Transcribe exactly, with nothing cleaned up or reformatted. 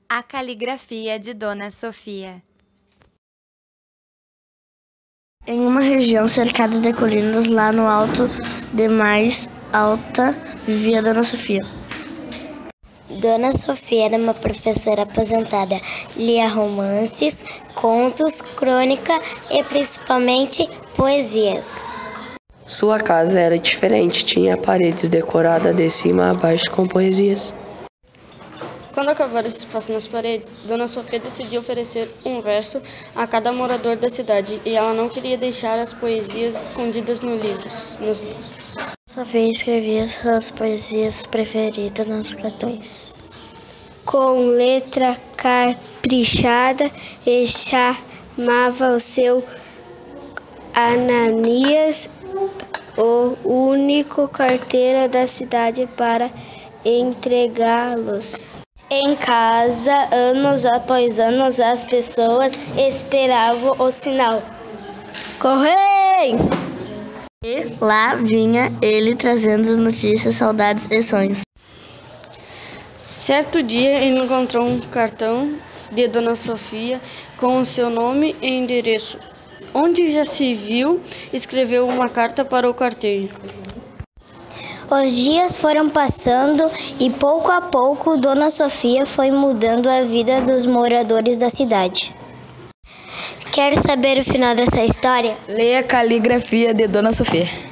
A caligrafia de Dona Sofia. Em uma região cercada de colinas, lá no alto de mais alta, vivia Dona Sofia. Dona Sofia era uma professora aposentada. Lia romances, contos, crônica e principalmente poesias. Sua casa era diferente, tinha paredes decoradas de cima a baixo com poesias. Quando acabaram esse espaço nas paredes, Dona Sofia decidiu oferecer um verso a cada morador da cidade e ela não queria deixar as poesias escondidas no livros, nos livros. Sofia escrevia suas poesias preferidas nos cartões, com letra caprichada, e chamava o seu Ananias, o único carteiro da cidade, para entregá-los. Em casa, anos após anos, as pessoas esperavam o sinal. Correio! E lá vinha ele trazendo notícias, saudades e sonhos. Certo dia ele encontrou um cartão de Dona Sofia com o seu nome e endereço, onde já se viu, escreveu uma carta para o carteiro. Os dias foram passando e pouco a pouco Dona Sofia foi mudando a vida dos moradores da cidade. Quer saber o final dessa história? Leia a caligrafia de Dona Sofia.